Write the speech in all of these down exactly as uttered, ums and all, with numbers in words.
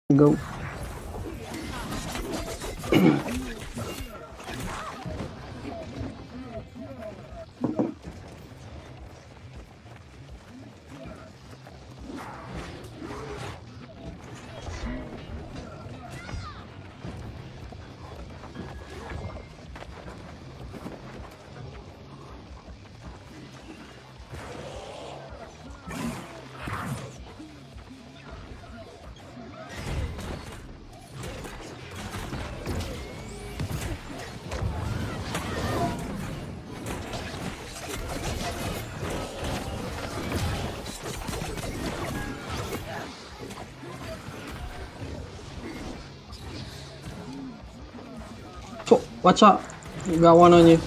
Go. Oh, watch out. You got one on you.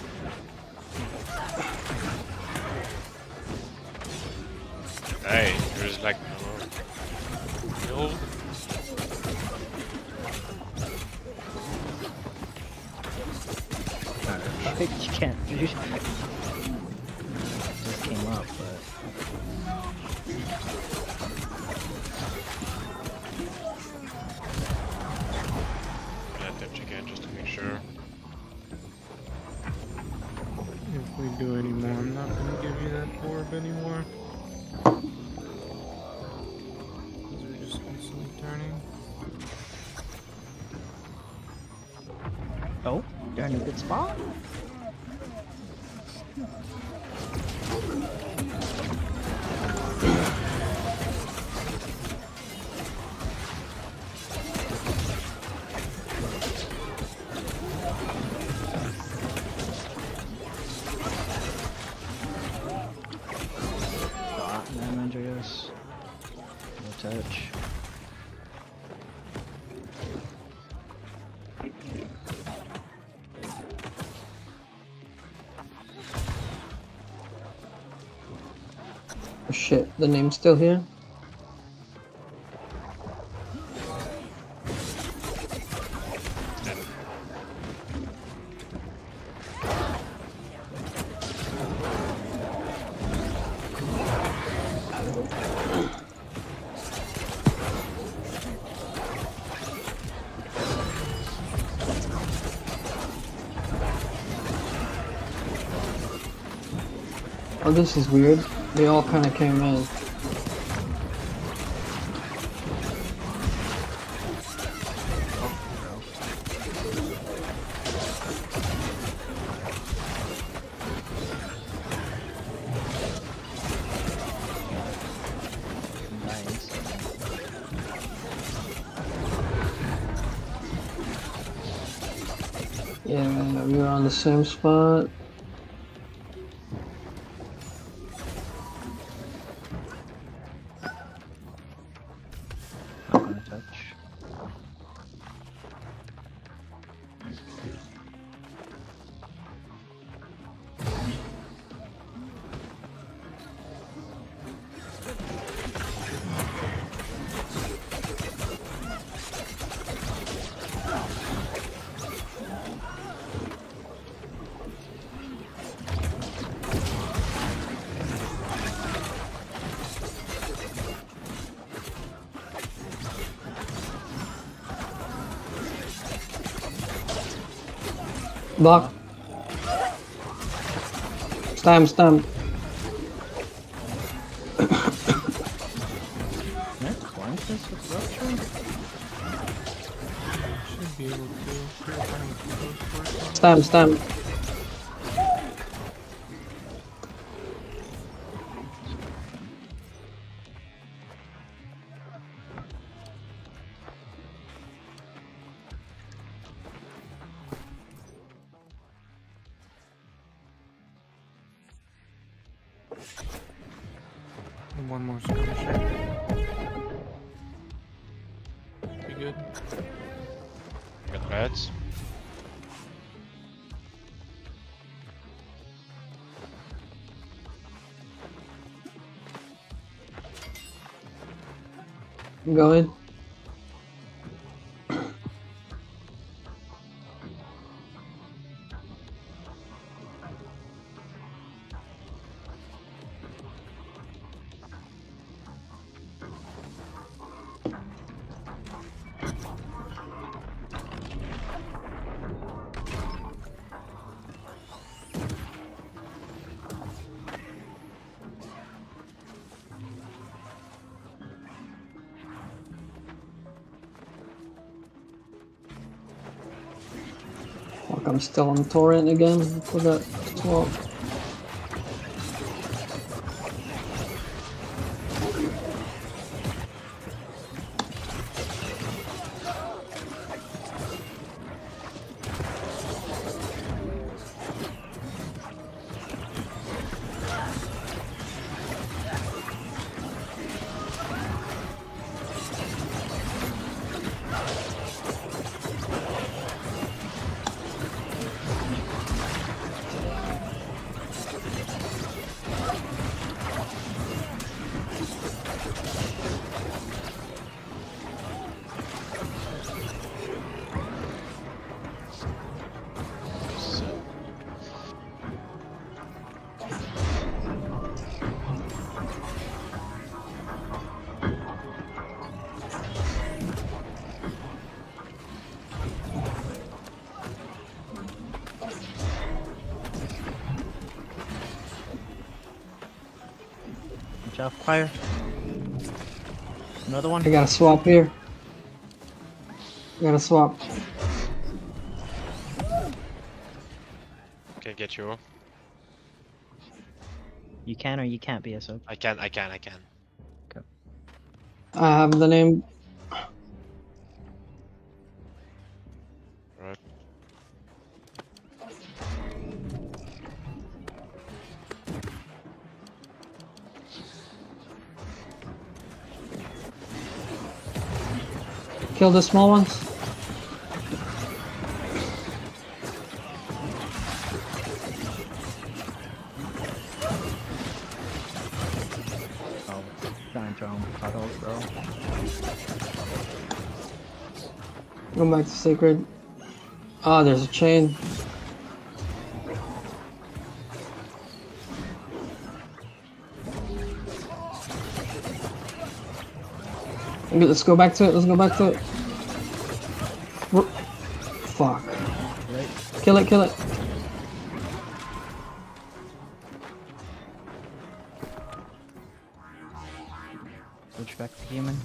Hey, there's like no. You can't. You just came up, but. Yeah, dip again just to make sure. If we do any more, I'm not gonna give you that orb anymore. Because we're just constantly turning. Oh, you're in a good spot. Andreas. No touch. Oh shit, the name's still here? Oh, this is weird. They all kind of came in. Yeah, we were on the same spot. Not gonna touch. Block. Stamp, stamp. Can I clunk this with rupture? Should be able to. We're trying to close for it. Stamp, stamp. And one more skirmisher. Be good. Got reds. Go ahead. I'm still on torrent again for that swap. Watch out, fire. Another one. I got a swap here. I got a swap. Can get you. You can or you can't be a sub. I can, I can, I can. I have the name. Right. Kill the small ones. Oh, giant drone. Puddle, bro. Go back to sacred. Ah, there's a chain. Okay, let's go back to it. Let's go back to it. Whoop. Fuck. Right. Kill it, kill it. Switch back to human.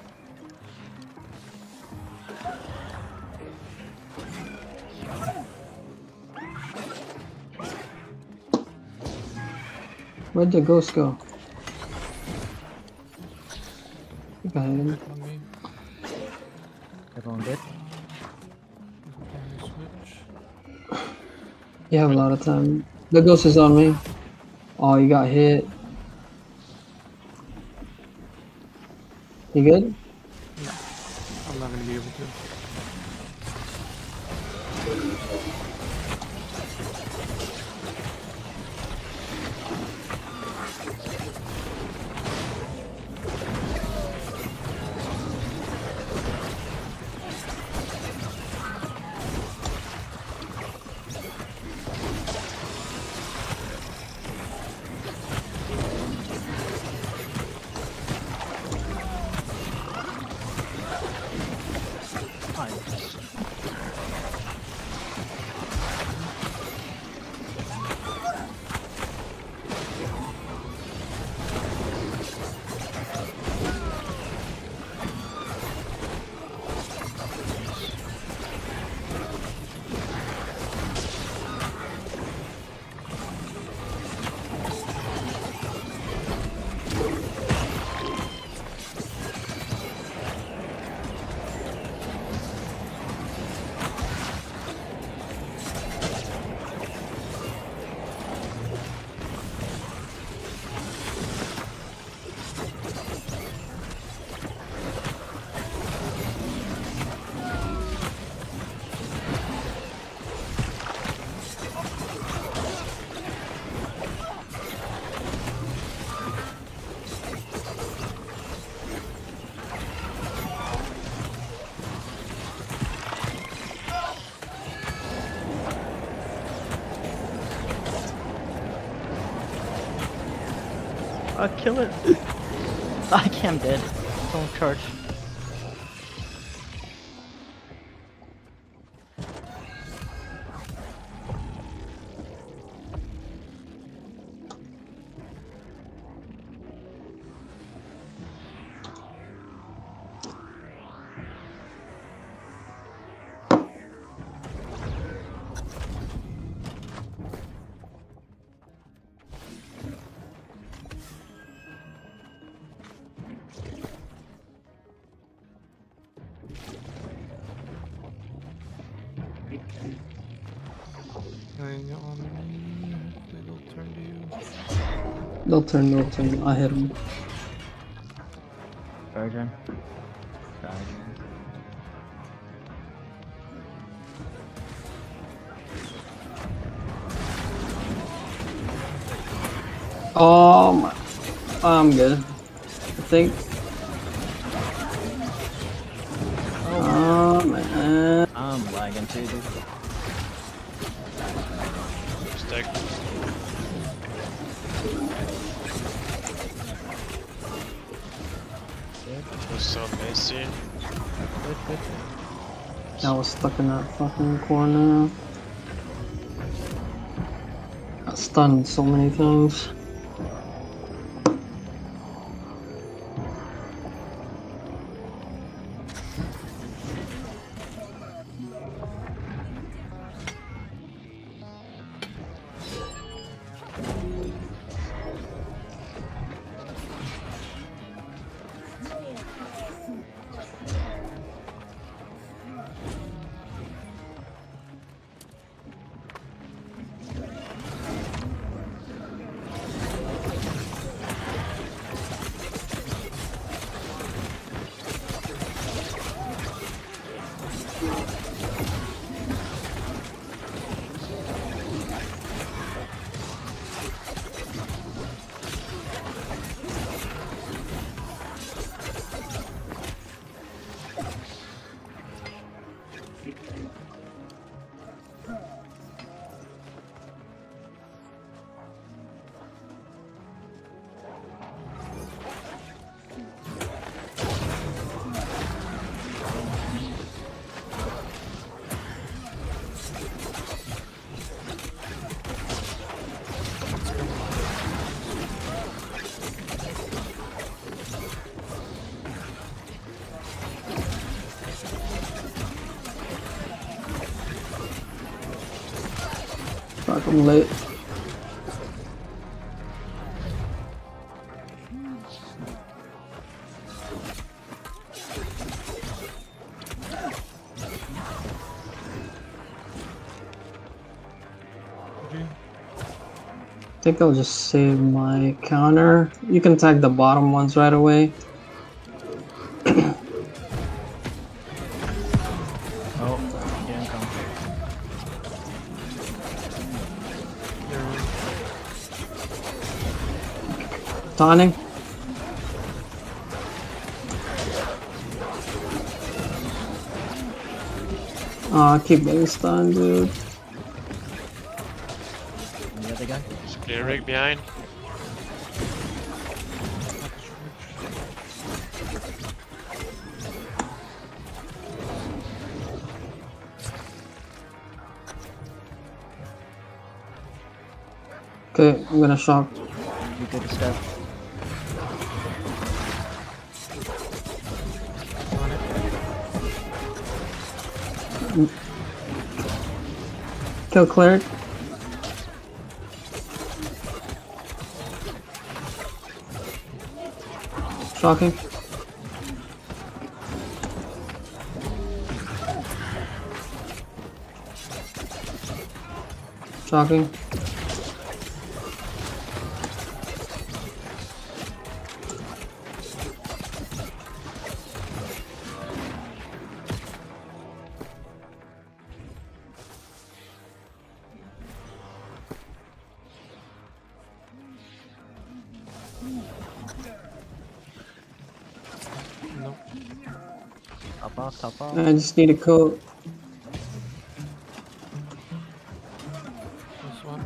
Where'd the ghost go? Go ahead. On me. Everyone good? Switch. You have a lot of time. The ghost is on me. Oh, you got hit. You good? No, I'm not gonna be able to. Nice. Uh, kill it. I can't, I'm dead. Don't charge. They'll turn, they'll turn. I hit him. Guardian. Guardian. Oh my. I'm good. I think. Oh man. I'm lagging too, dude. Stick. Was so messy. Good, good. I was stuck in that fucking corner. Got stunned so many times. Fuck, I'm late. I think I'll just save my counter. You can tag the bottom ones right away. Oh, didn't come. Taunting. Aw, I keep getting stunned, dude. And the other guy? Clear rig behind. Okay, I'm gonna shock. You good to step? Kill cleric. Shocking. Shocking. Top off, top off. I just need a coat. This one.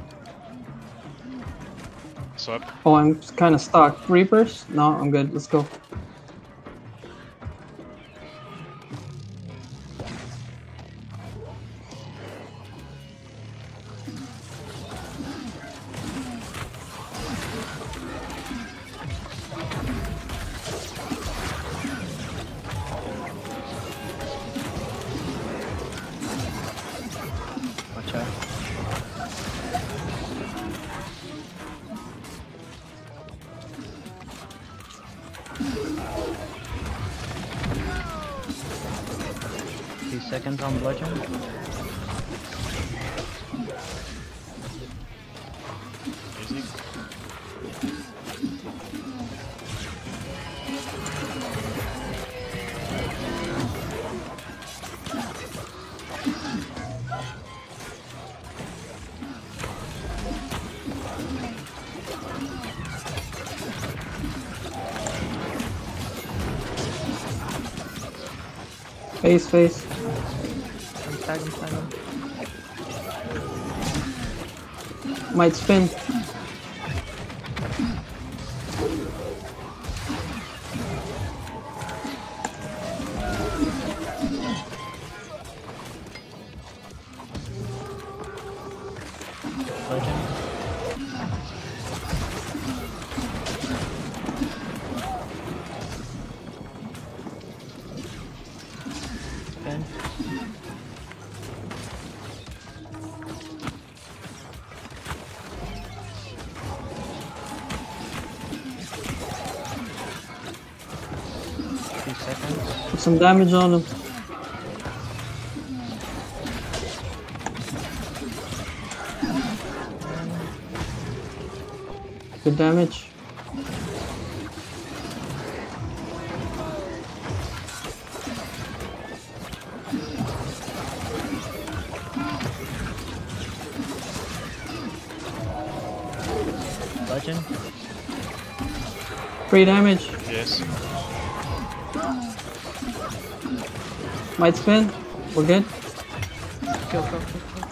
Swap. Oh, I'm kind of stuck. Reapers? No, I'm good. Let's go. Watch out. Two seconds on bludgeon. Easy. Face, face. I'm tag him, tag him. Might spin. Legend. Spin. Two seconds. Put some damage on him. Good damage. Legend. Three damage. Yes. Might spin. We're good. Kill, kill, kill, kill.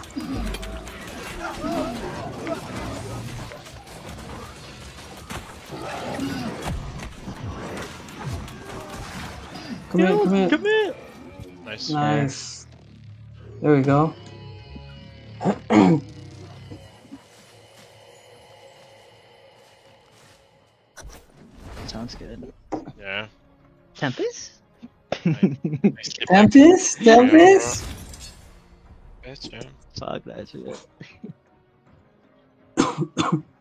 Come here, come here. Come here! Nice. Nice. There we go. Sounds good. Yeah. Tempest? Nice. Tempest? Tempest? Yes, yeah. Fuck that shit.